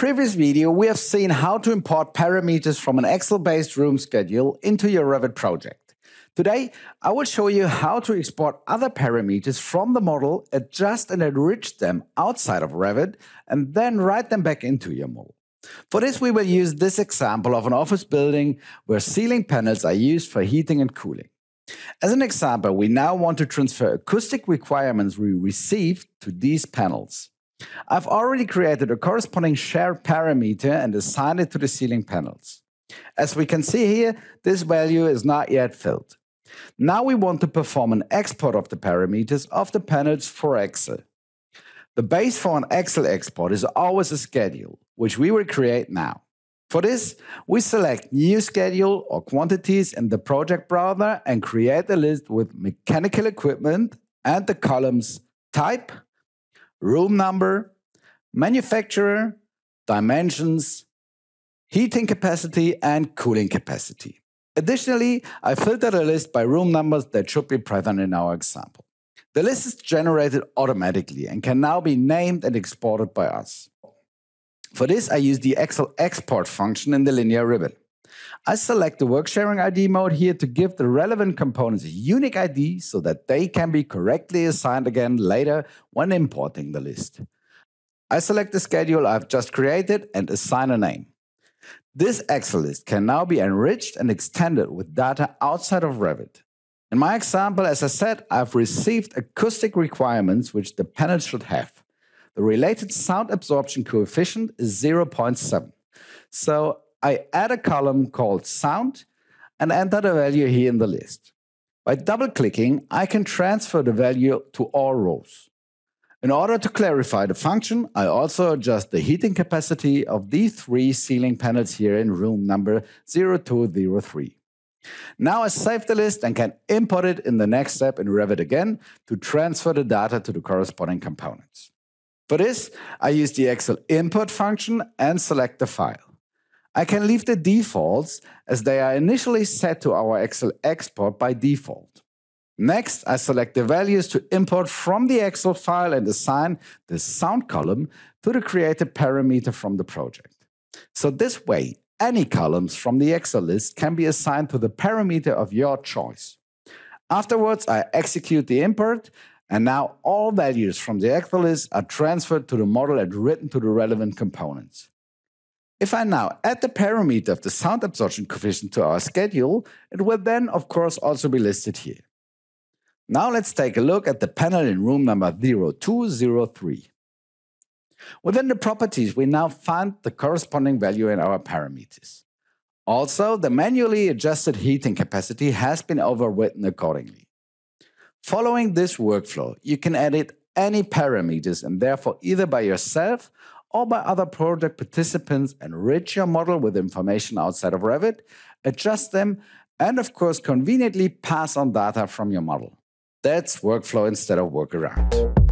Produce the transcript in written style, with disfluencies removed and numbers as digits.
previous video, we have seen how to import parameters from an Excel-based room schedule into your Revit project. Today, I will show you how to export other parameters from the model, adjust and enrich them outside of Revit, and then write them back into your model. For this, we will use this example of an office building where ceiling panels are used for heating and cooling. As an example, we now want to transfer acoustic requirements we received to these panels. I've already created a corresponding shared parameter and assigned it to the ceiling panels. As we can see here, this value is not yet filled. Now we want to perform an export of the parameters of the panels for Excel. The base for an Excel export is always a schedule, which we will create now. For this, we select New Schedule or Quantities in the project browser and create a list with mechanical equipment and the columns Type, Room Number, Manufacturer, Dimensions, Heating Capacity, and Cooling Capacity. Additionally, I filtered a list by room numbers that should be present in our example. The list is generated automatically and can now be named and exported by us. For this, I use the Excel export function in the linear ribbon. I select the work sharing ID mode here to give the relevant components a unique ID so that they can be correctly assigned again later when importing the list. I select the schedule I've just created and assign a name. This Excel list can now be enriched and extended with data outside of Revit. In my example, as I said, I've received acoustic requirements which the panel should have. The related sound absorption coefficient is 0.7. So I add a column called Sound and enter the value here in the list. By double-clicking, I can transfer the value to all rows. In order to clarify the function, I also adjust the heating capacity of these three ceiling panels here in room number 0203. Now I save the list and can import it in the next step in Revit again to transfer the data to the corresponding components. For this, I use the Excel import function and select the file. I can leave the defaults as they are initially set to our Excel export by default. Next, I select the values to import from the Excel file and assign the sound column to the created parameter from the project. So this way, any columns from the Excel list can be assigned to the parameter of your choice. Afterwards, I execute the import, and now all values from the Excel list are transferred to the model and written to the relevant components. If I now add the parameter of the sound absorption coefficient to our schedule, it will then, of course, also be listed here. Now let's take a look at the panel in room number 0203. Within the properties, we now find the corresponding value in our parameters. Also, the manually adjusted heating capacity has been overwritten accordingly. Following this workflow, you can edit any parameters and therefore either by yourself or by other project participants enrich your model with information outside of Revit, adjust them, and of course conveniently pass on data from your model. That's workflow instead of workaround.